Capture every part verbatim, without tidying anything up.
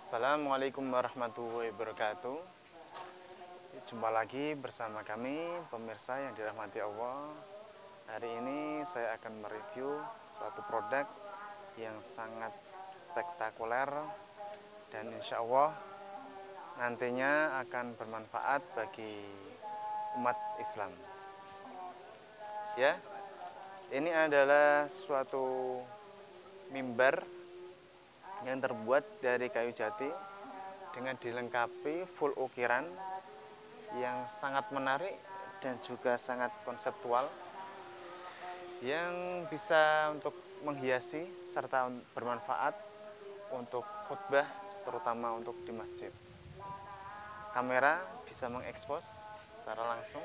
Assalamualaikum warahmatullahi wabarakatuh. Jumpa lagi bersama kami pemirsa yang dirahmati Allah. Hari ini saya akan mereview suatu produk yang sangat spektakuler dan insya Allah nantinya akan bermanfaat bagi umat Islam. Ya, ini adalah suatu mimbar yang terbuat dari kayu jati dengan dilengkapi full ukiran yang sangat menarik dan juga sangat konseptual yang bisa untuk menghiasi serta bermanfaat untuk khutbah terutama untuk di masjid. Kamera bisa mengekspos secara langsung.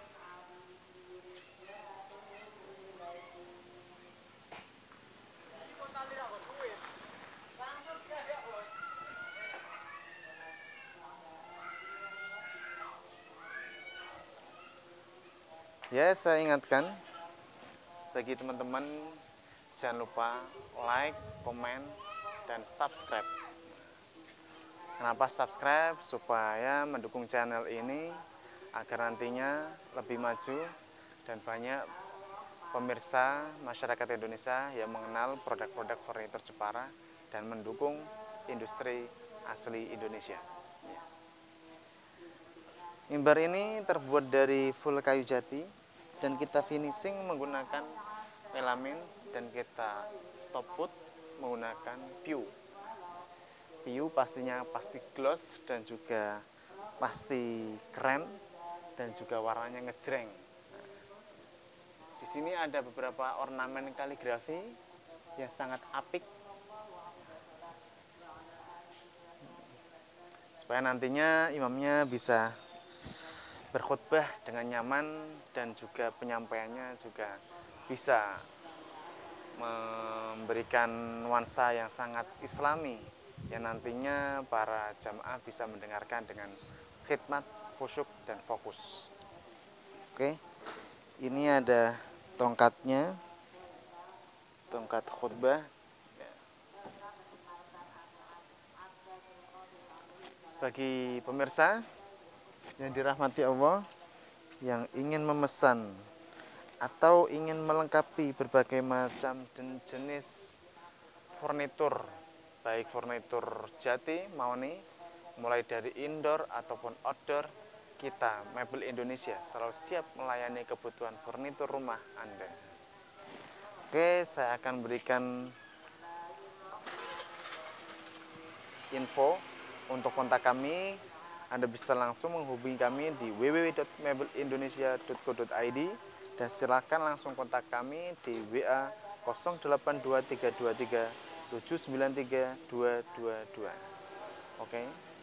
Ya, saya ingatkan bagi teman-teman jangan lupa like, komen, dan subscribe. Kenapa subscribe? Supaya mendukung channel ini agar nantinya lebih maju dan banyak pemirsa masyarakat Indonesia yang mengenal produk-produk furnitur Jepara dan mendukung industri asli Indonesia. Mimbar ini terbuat dari full kayu jati dan kita finishing menggunakan melamin dan kita top coat menggunakan piu. Piu pastinya pasti gloss dan juga pasti keren dan juga warnanya ngejreng. Nah, di sini ada beberapa ornamen kaligrafi yang sangat apik supaya nantinya imamnya bisa berkhutbah dengan nyaman dan juga penyampaiannya juga bisa memberikan nuansa yang sangat islami yang nantinya para jamaah bisa mendengarkan dengan khidmat, khusyuk, dan fokus. Oke, ini ada tongkatnya, tongkat khutbah. Bagi pemirsa yang dirahmati Allah yang ingin memesan atau ingin melengkapi berbagai macam dan jenis furnitur, baik furnitur jati mauni, mulai dari indoor ataupun outdoor, kita Mebel Indonesia selalu siap melayani kebutuhan furnitur rumah Anda. Oke, saya akan berikan info untuk kontak kami. Anda bisa langsung menghubungi kami di w w w titik mebel indonesia titik co titik i d dan silakan langsung kontak kami di W A nol delapan dua tiga dua tiga tujuh sembilan tiga dua dua dua. Oke.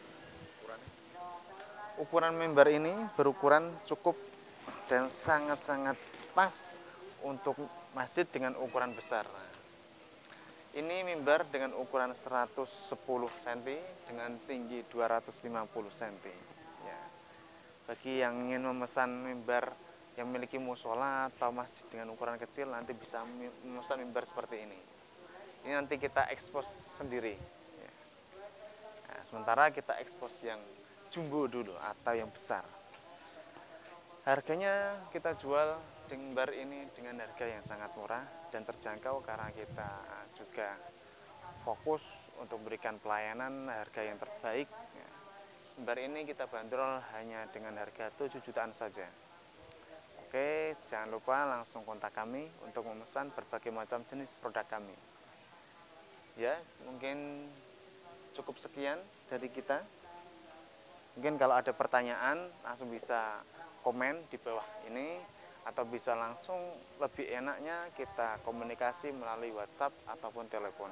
Ukuran mimbar ini berukuran cukup dan sangat-sangat pas untuk masjid dengan ukuran besar. Ini mimbar dengan ukuran seratus sepuluh sentimeter dengan tinggi dua ratus lima puluh sentimeter. Ya. Bagi yang ingin memesan mimbar yang memiliki musola atau masjid dengan ukuran kecil, nanti bisa memesan mimbar seperti ini. Ini nanti kita ekspos sendiri. Ya. Nah, sementara kita ekspos yang jumbo dulu atau yang besar. Harganya kita jual mimbar ini dengan harga yang sangat murah dan terjangkau karena kita juga fokus untuk berikan pelayanan harga yang terbaik. Mimbar ini kita bandrol hanya dengan harga tujuh jutaan saja. Oke, jangan lupa langsung kontak kami untuk memesan berbagai macam jenis produk kami. Ya, mungkin cukup sekian dari kita. Mungkin kalau ada pertanyaan langsung bisa komen di bawah ini atau bisa langsung lebih enaknya kita komunikasi melalui WhatsApp ataupun telepon.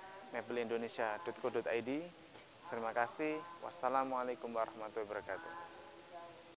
Mebel Indonesia titik co titik i d. Terima kasih. Wassalamualaikum warahmatullahi wabarakatuh.